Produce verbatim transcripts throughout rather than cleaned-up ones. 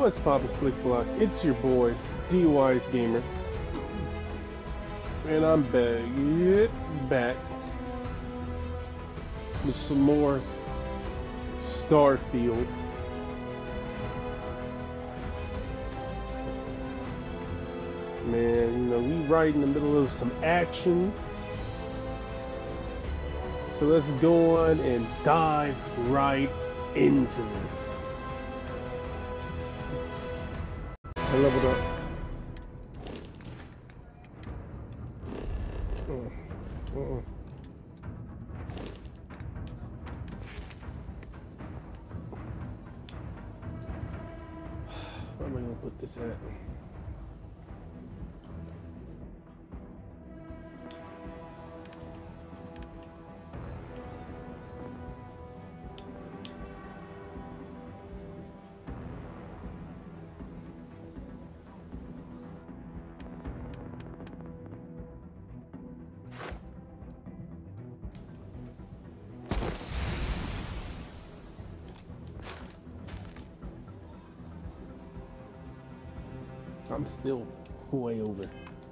What's poppin' Slick Block? It's your boy, D Wise Gamer. And I'm back, back with some more Starfield. Man, you know, we right in the middle of some action. So let's go on and dive right into this. I leveled up. Uh, uh-uh. Where am I gonna put this at? I'm still way over.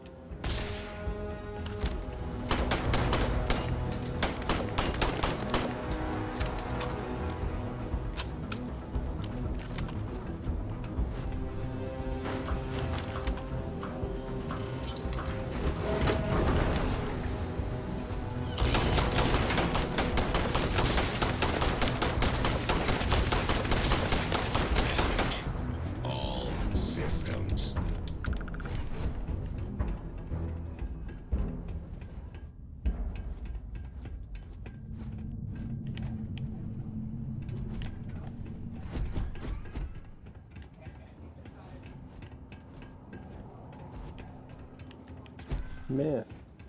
Man.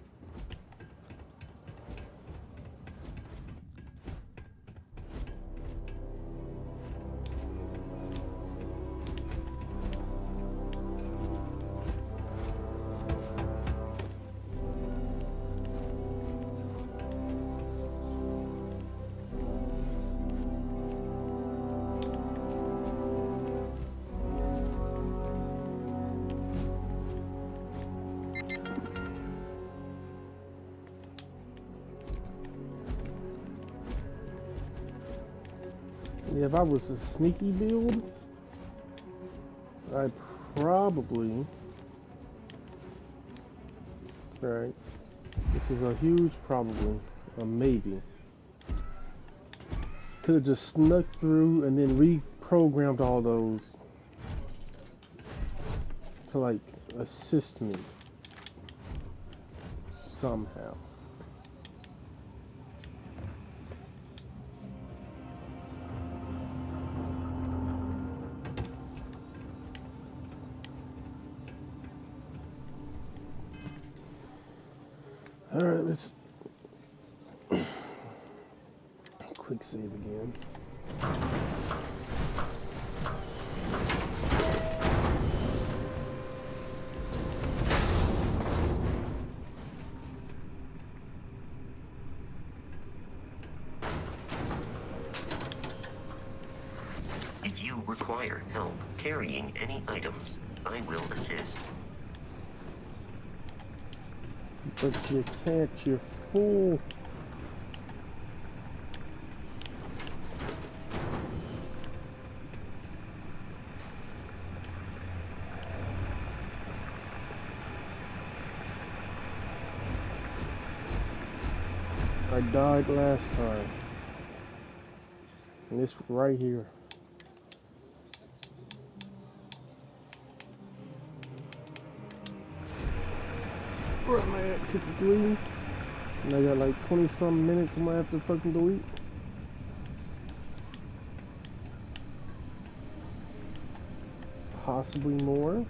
Yeah, if I was a sneaky build, I'd probably... Right. This is a huge probably, a maybe. Could have just snuck through and then reprogrammed all those to, like, assist me somehow. All right, let's quick save again. If you require help carrying any items, I will assist. But you can't, you're full. I died last time. And this right here. Where am I at? fifty-three? And I got like twenty some minutes I'm gonna have to fucking delete. Possibly more.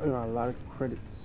I got a lot of credits.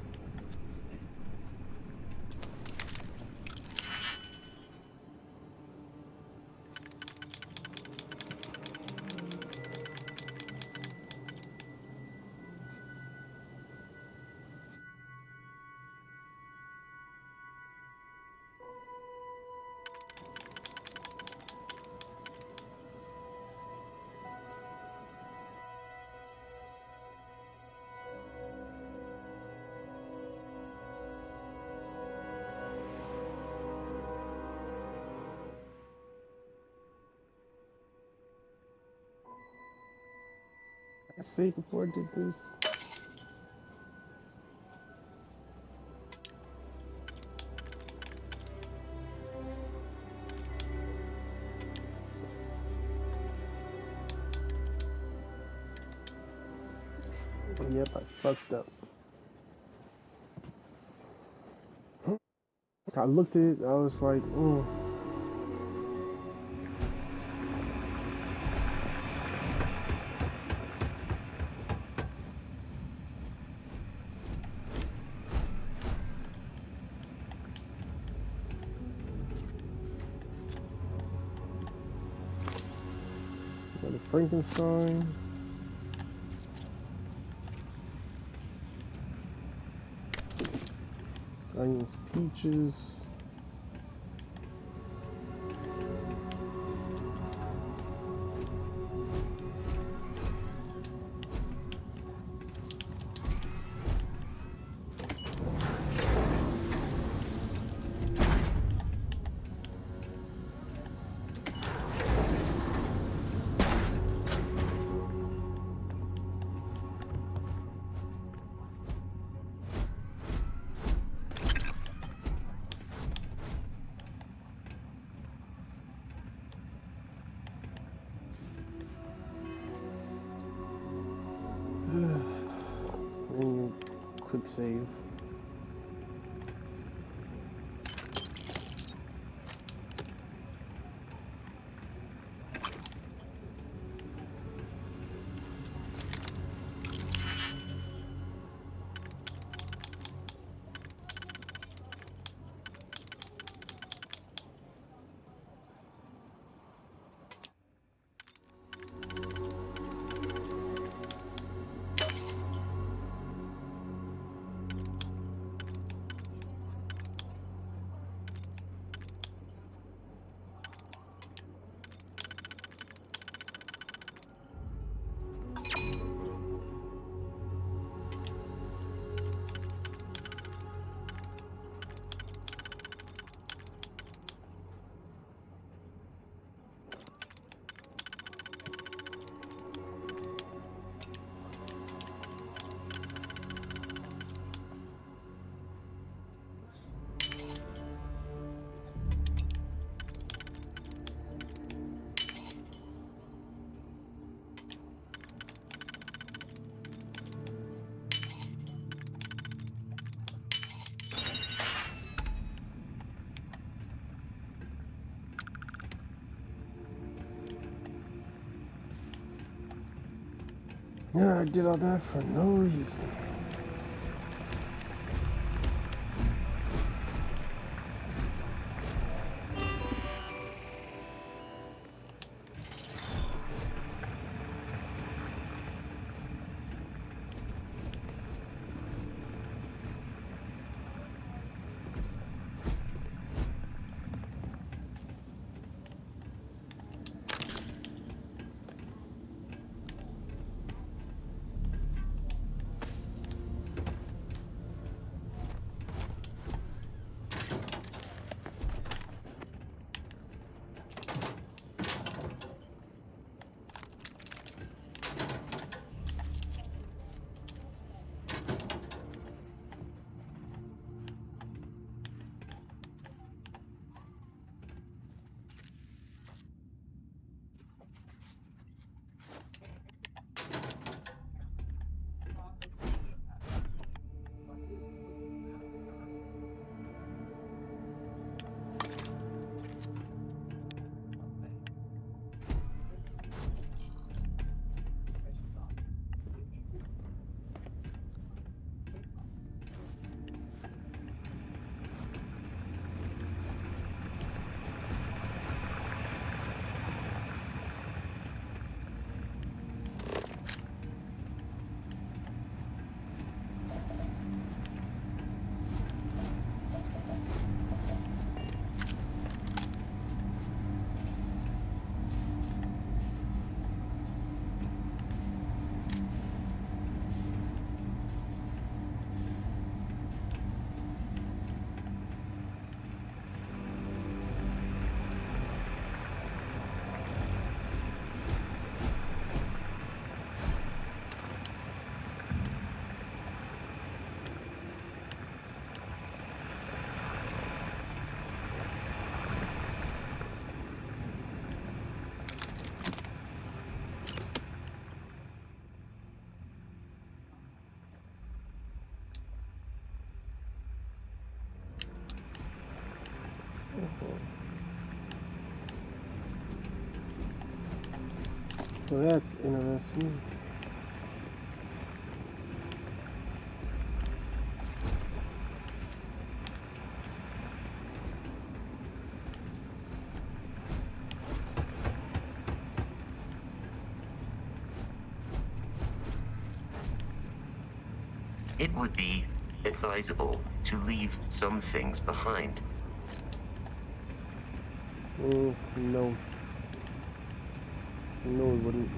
I saved before I did this. Yep, I fucked up. I looked at it, I was like, mm. Got a Frankenstein. Onions, peaches. And quick save. Yeah, I did all that for no reason. Well, that's interesting. It would be advisable to leave some things behind. Mm, no. No, it wouldn't.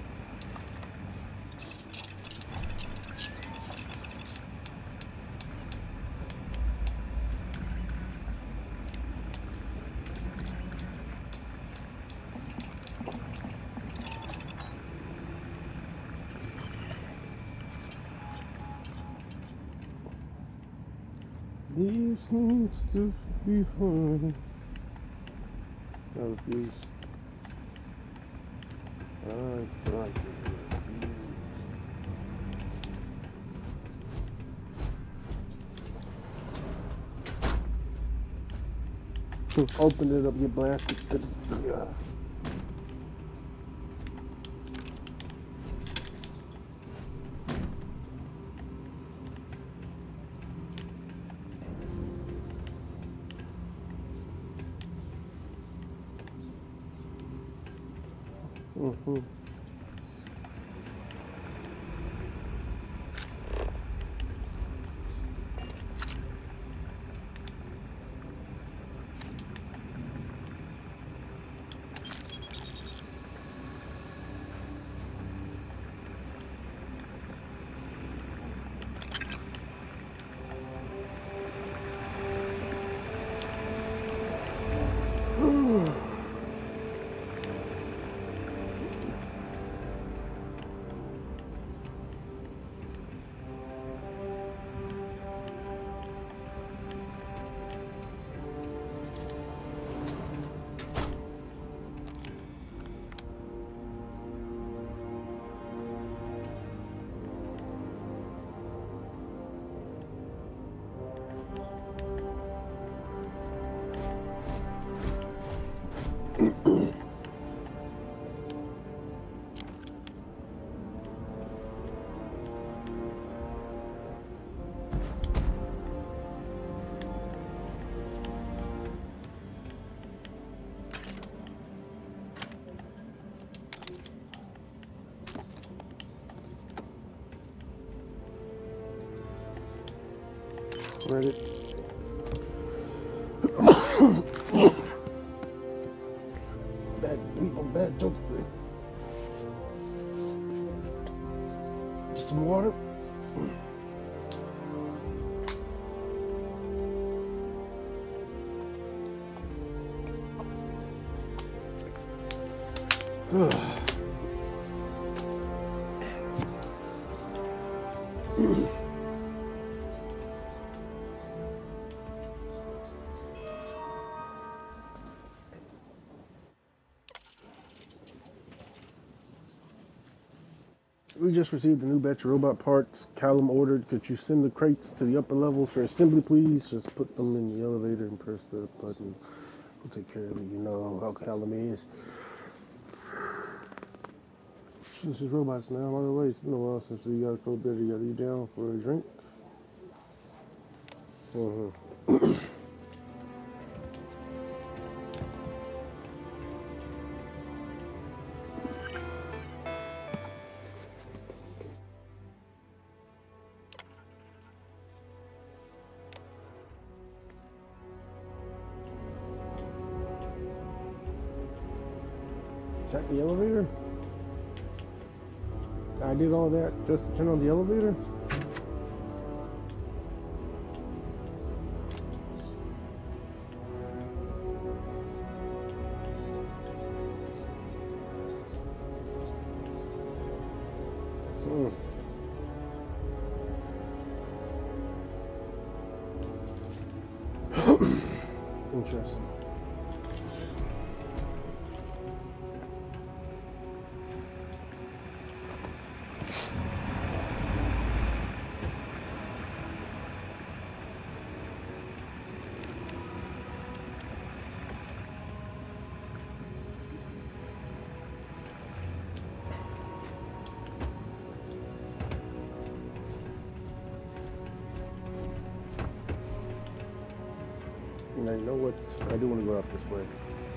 These needs to be fun. I refuse. I like it. Open it up, you blasted. Yeah. Mm-hmm. Read it. Bad, oh, bad joke. Just some water. We just received a new batch of robot parts. Callum ordered, could you send the crates to the upper levels for assembly, please? Just put them in the elevator and press the button. We'll take care of it. You know how Callum is. This is robots now. By the way, it's been a while since we got a cold better. Got you down for a drink? Mm-hmm. Is that the elevator? I did all that just to turn on the elevator? Hmm. Interesting. Now, you know what? I do want to go out this way.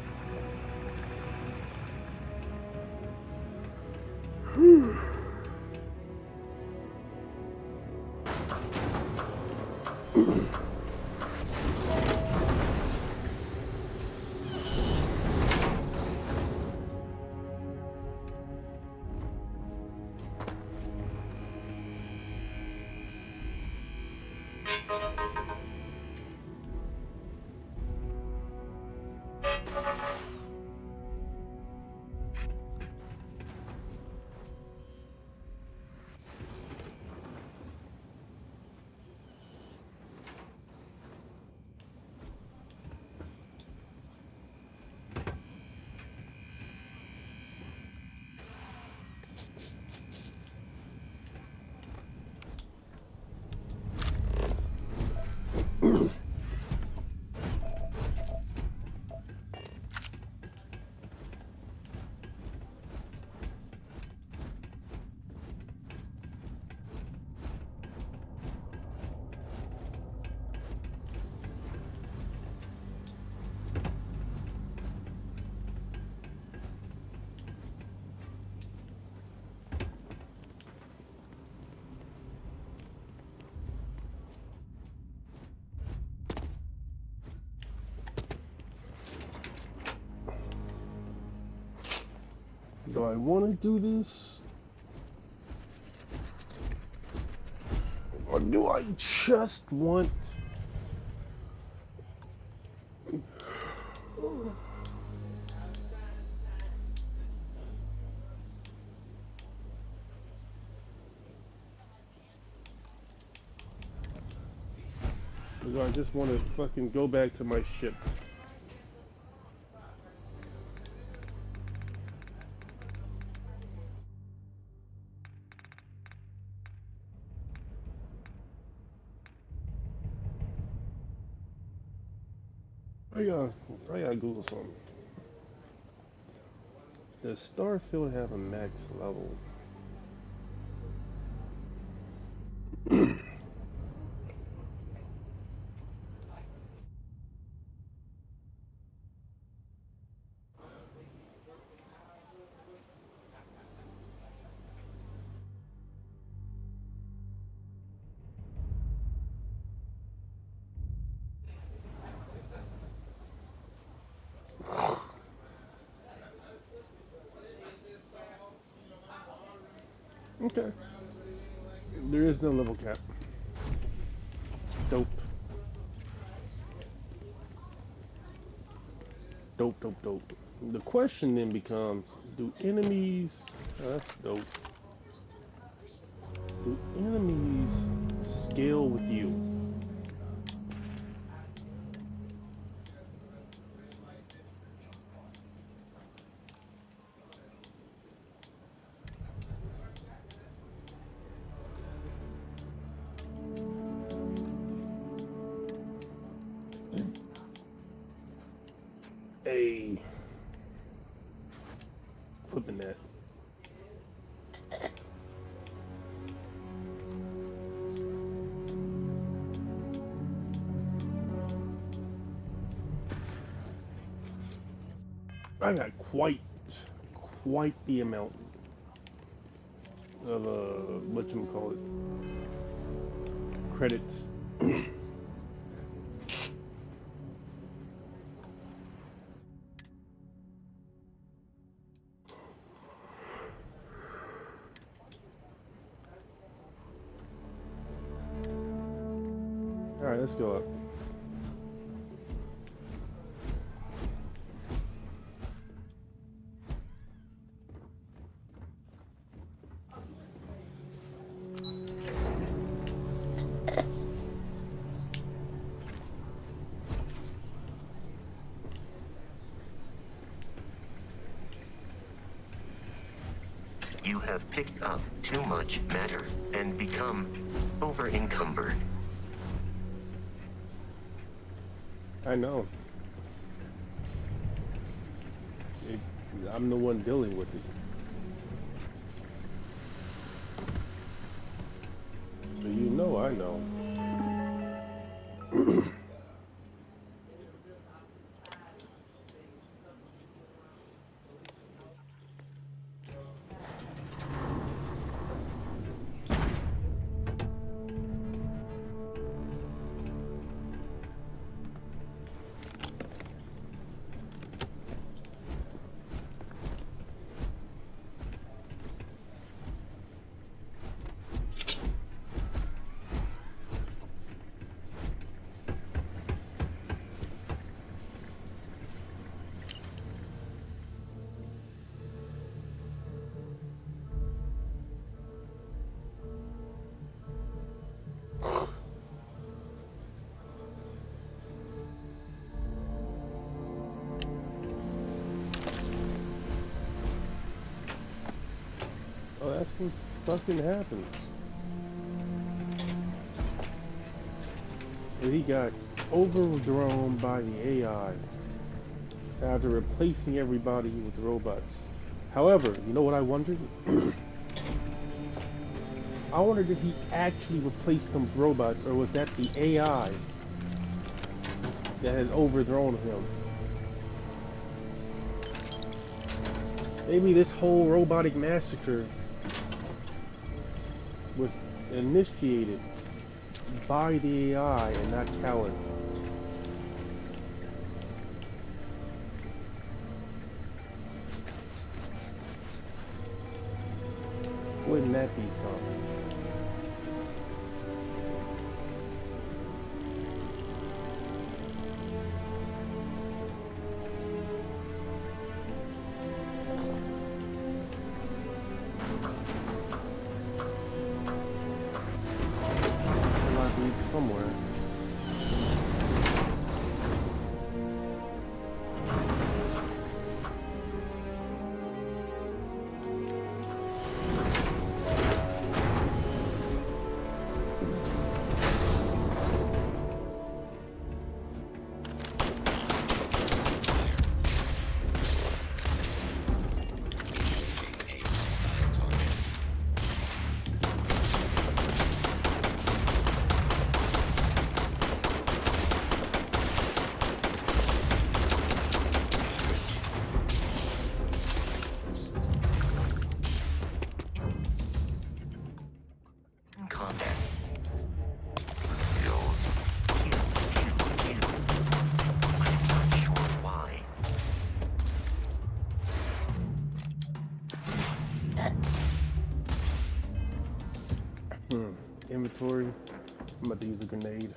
Do I want to do this? Or do I just want... Or do I just want to fucking go back to my ship? I gotta, I gotta Google something. Does Starfield have a max level? Okay. There is no level cap. Dope. Dope, dope, dope. The question then becomes, do enemies... Oh, that's dope. Do enemies scale with you? A flipping that. I got quite, quite the amount of uh, what you call it, credits. All right, let's go up. You have picked up too much matter and become over-encumbered. I know. It, I'm the one dealing with it. So you know I know. That's what fucking happens. And he got overthrown by the A I after replacing everybody with robots. However, you know what I wondered? I wondered if he actually replaced them with robots, or was that the A I that had overthrown him? Maybe this whole robotic massacre was initiated by the A I and not Callan. Wouldn't that be something? Somewhere. Hmm. Inventory. I'm about to use a grenade.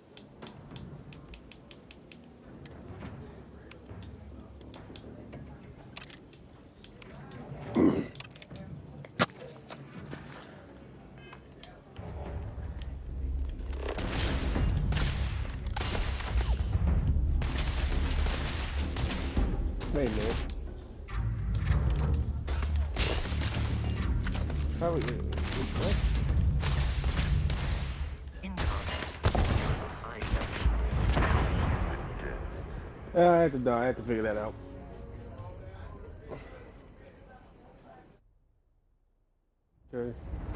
Wait a minute. How are you? What? Uh, I had to die. I had to figure that out. Okay.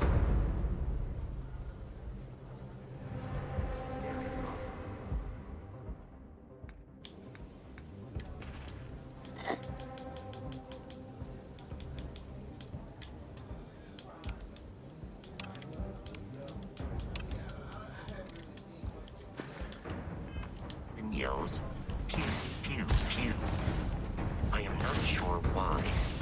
And yells, pew, pew, pew. I am not sure why.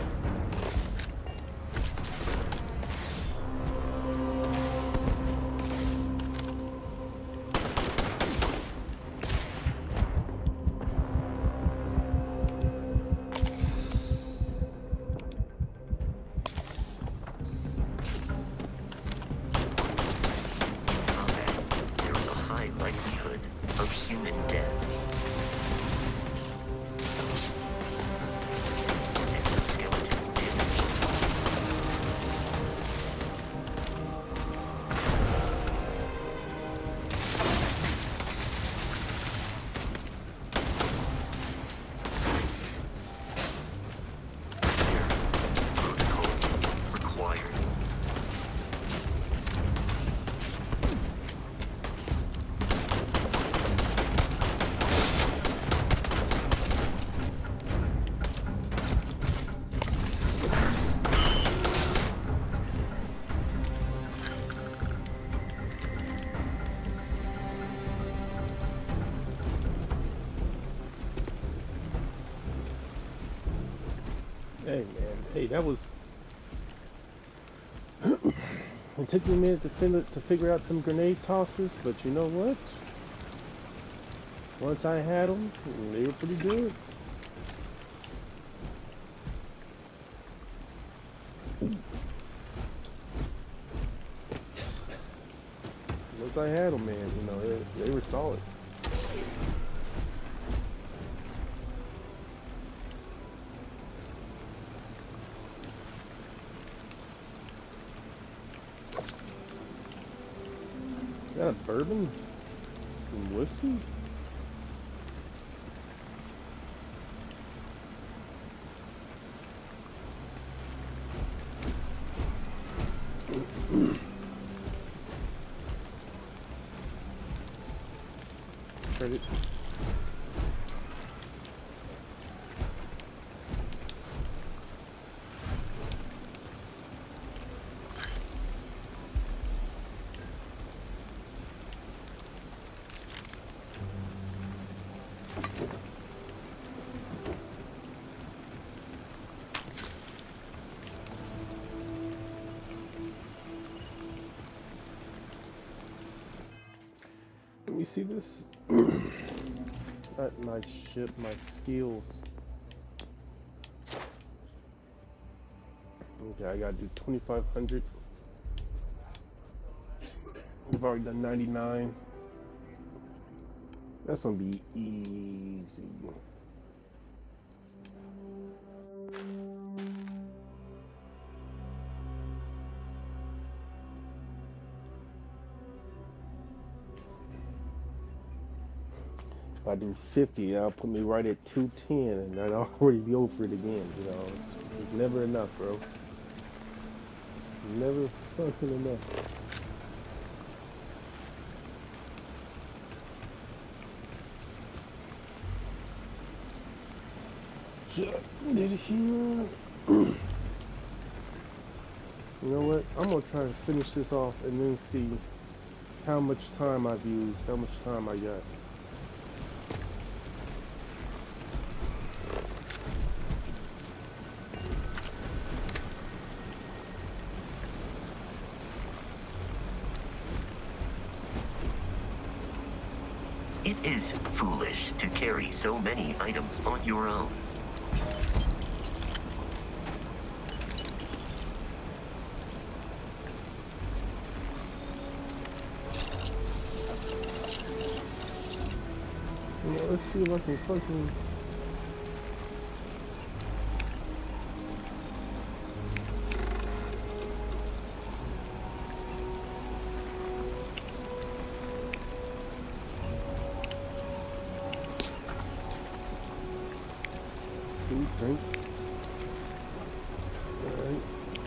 Of human death. Exoskeleton damage. Protocol required. Hey man, hey, that was. It took me a minute to, fin to figure out some grenade tosses, but you know what? Once I had them, they were pretty good. Once I had them, man, you know, they, they were solid. that a bourbon? Some whiskey? Credit. Let me see this. Not my ship, my skills. Okay, I gotta do twenty-five hundred. I've already done ninety-nine. That's gonna be easy. If I do fifty, that'll put me right at two ten, and I'd already be over it again, you know. It's, it's never enough, bro. Never fucking enough. Just did it here. You know what? I'm gonna try to finish this off and then see how much time I've used, how much time I got. It is foolish to carry so many items on your own. Yeah, let's see if I can fucking... Food, drink. Alright.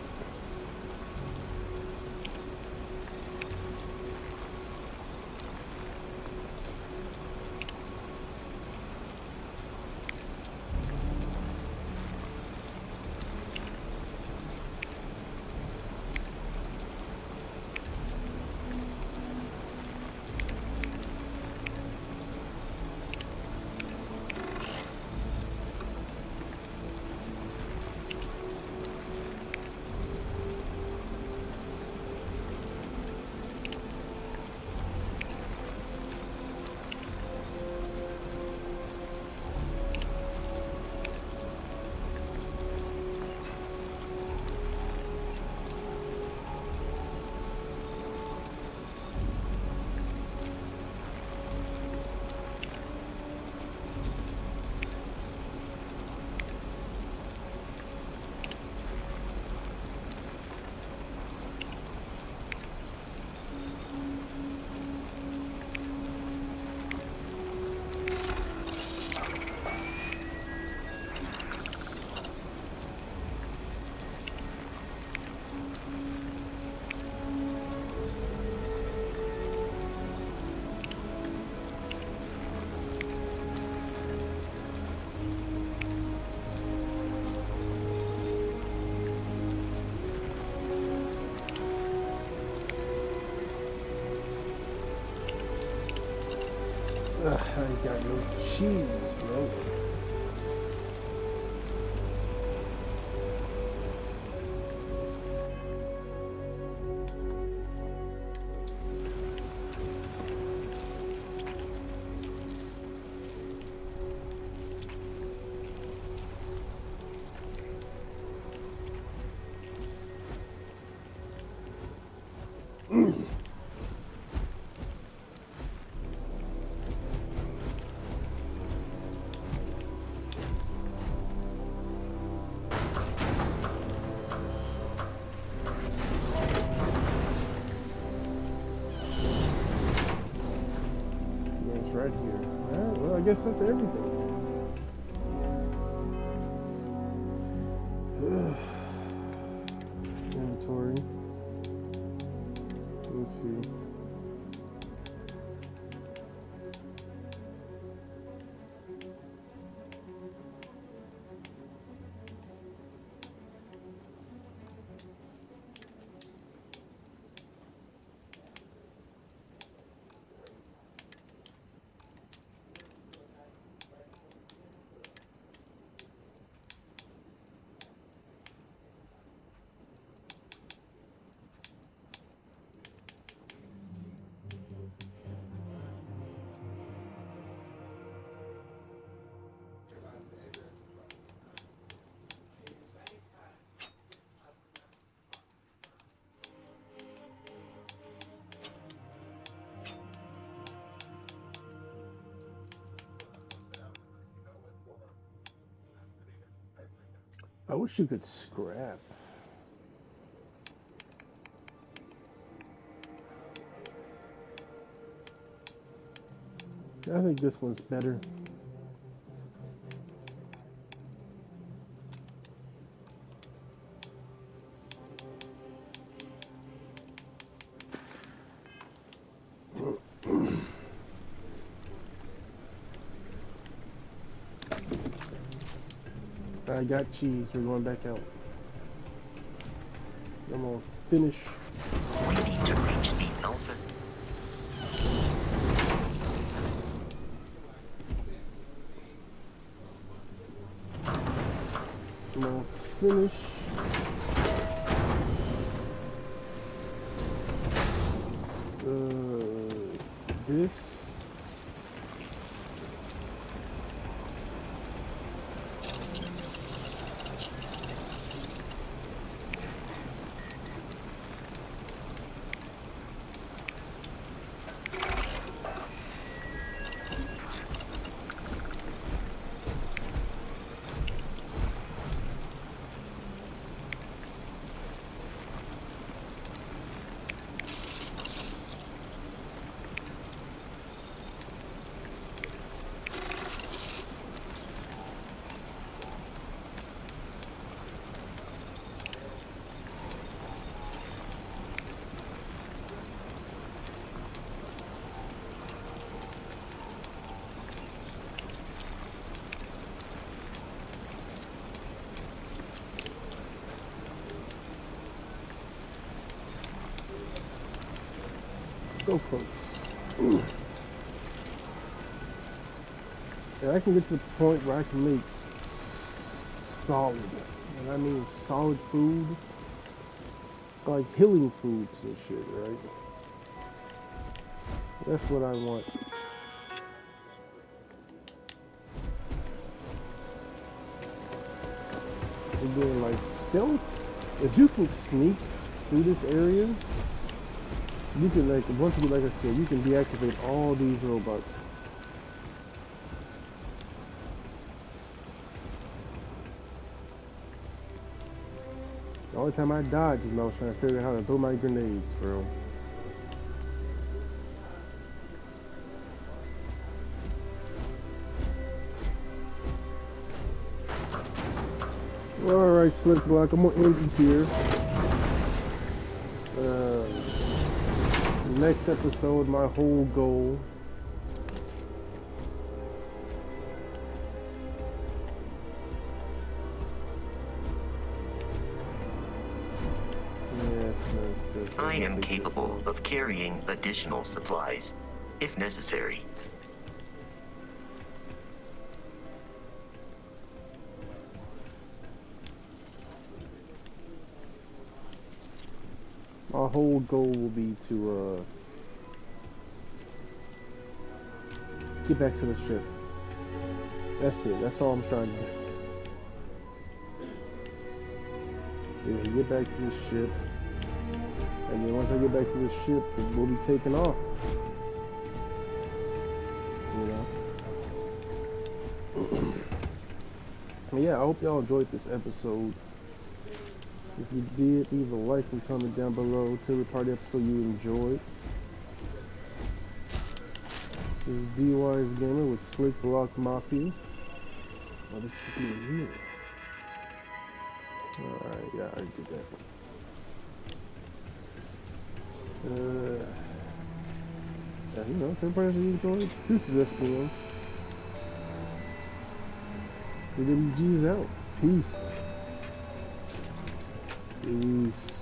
Ugh, I ain't got no cheese, bro. guess that's everything. Inventory. Let's see. I wish you could scrap. I think this one's better. I got cheese. We're going back out. I'm gonna finish. We need to reach the alpha. I'm gonna finish. Uh, this. So close. And I can get to the point where I can make solid, and I mean solid food, like healing foods and shit, right? That's what I want. Again, like stealth, if you can sneak through this area, you can, like, once you, like I said, you can deactivate all these robots. The only time I died is when I was trying to figure out how to throw my grenades, bro. Alright, Slick Block, I'm gonna end it here. Uh, next episode, my whole goal. Yes, yes, I am capable of carrying additional supplies, if necessary. My whole goal will be to uh, get back to the ship. That's it. That's all I'm trying to do. Is get back to the ship. And then once I get back to the ship, we'll be taking off. You know? But yeah, I hope y'all enjoyed this episode. If you did, leave a like and comment down below. Tell the party episode you enjoyed. This is D Wise Gamer with Slick Block Mafia. What is happening here? Alright, yeah, I did that. Uh, yeah, you know, everybody enjoyed. This is S P M. A W G's out. Peace. Peace.